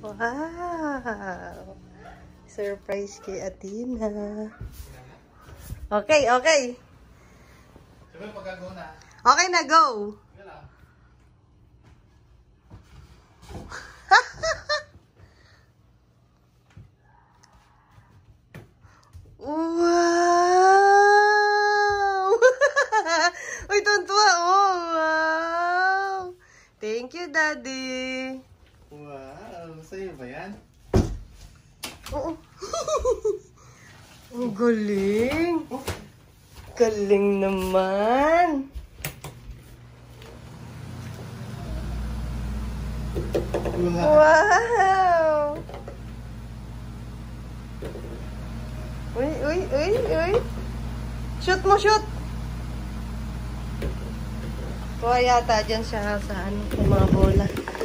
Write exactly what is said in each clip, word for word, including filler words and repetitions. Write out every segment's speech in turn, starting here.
Wow! Surprise kay Athena. Okay, okay. Sabi pagkago na. Okay na, go! Wow! Uy, tuntua! Oh, wow! Thank you, Daddy! Wow! Sa'yo ba yan? Oo. Ang galing! Galing naman! Wow! Uy, uy, uy, uy! Shoot mo, shoot! Kuha yata dyan siya saan yung mga bola.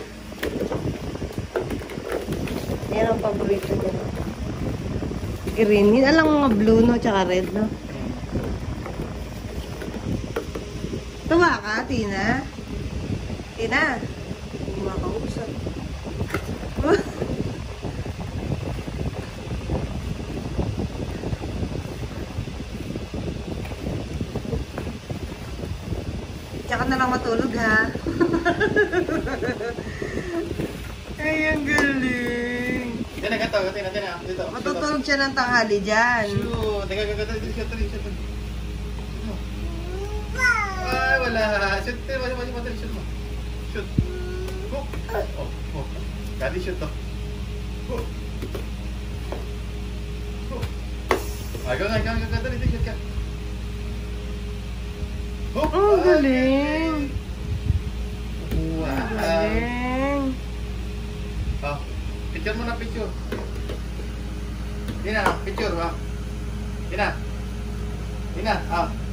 Yan ang paborito niya. Green. Yun alang mga blue, no? Tsaka red, no? Tuwa ka, Tina? Tina? Hindi makausap. Tsaka na lang matulog, ha? Ay, ang galing. Tina, gato, Tina, Tina. Dito. Matutulog siya ng tanghali dyan. Shoot! Teka, gato, dito, shoot, shoot. Ay, wala. Shoot, Tina, mali, mali, mali, shoot mo. Shoot. Hook. Oh, oh. Daddy, shoot to. Hook. Hook. Ay, gato, gato, gato, dito, shoot ka. Hook. Ang galing. Wow. Ang galing. Oh, picture mo na, picture. Tina, picture, ha? Tina. Tina, ah.